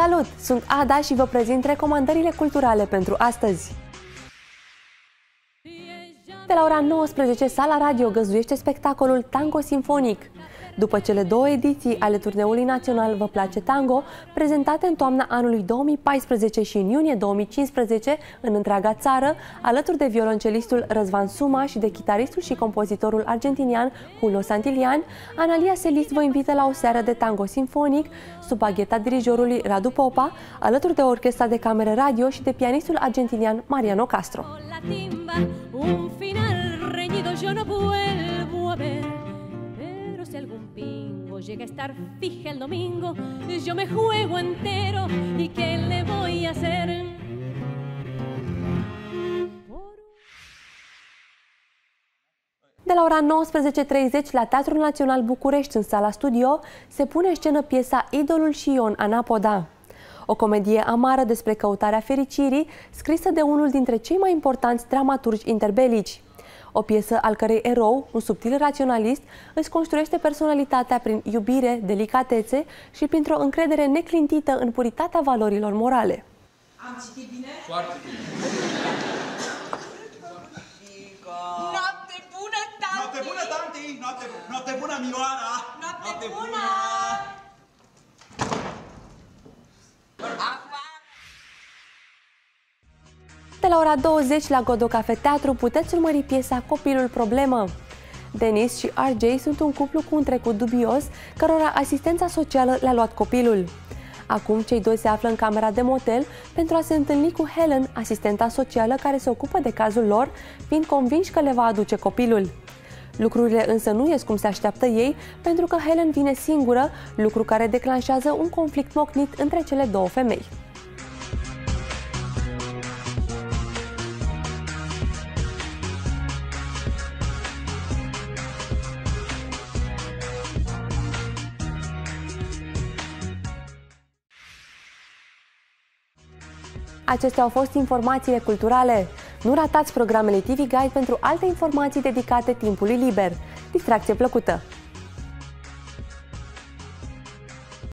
Salut! Sunt Ada și vă prezint recomandările culturale pentru astăzi. De la ora 19, Sala Radio găzduiește spectacolul Tango Simfonic. După cele două ediții ale turneului național Vă place tango, prezentate în toamna anului 2014 și în iunie 2015 în întreaga țară, alături de violoncelistul Răzvan Suma și de chitaristul și compozitorul argentinian Julio Santillán, Analia Selist vă invită la o seară de tango simfonic sub bagheta dirijorului Radu Popa, alături de orchestra de cameră radio și de pianistul argentinian Mariano Castro. Si algún pingo llega a estar fija el domingo, yo me juego entero y qué le voy a hacer. De la ora 19:30 la Teatrul Național București, în Sala Studio, se pune în scenă piesa Idolul și Ion Anapoda. O comedie amară despre căutarea fericirii, scrisă de unul dintre cei mai importanți dramaturgi interbelici. O piesă al cărei erou, un subtil raționalist, își construiește personalitatea prin iubire, delicatețe și printr-o încredere neclintită în puritatea valorilor morale. Am citit bine? Foarte bine! Noapte bună, tanti! Noapte bună, tanti! Noapte bună, Mioara! Noapte bună! De la ora 20 la Godot Cafe Teatru puteți urmări piesa Copilul Problemă. Denis și RJ sunt un cuplu cu un trecut dubios, cărora asistența socială le-a luat copilul. Acum cei doi se află în camera de motel pentru a se întâlni cu Helen, asistenta socială care se ocupă de cazul lor, fiind convinși că le va aduce copilul. Lucrurile însă nu ies cum se așteaptă ei, pentru că Helen vine singură, lucru care declanșează un conflict mocnit între cele două femei. Acestea au fost informațiile culturale. Nu ratați programele TV Guide pentru alte informații dedicate timpului liber. Distracție plăcută!